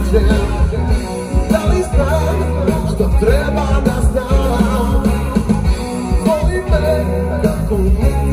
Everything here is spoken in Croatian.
kažem, da li znam što treba da znam. Voli me kako nikad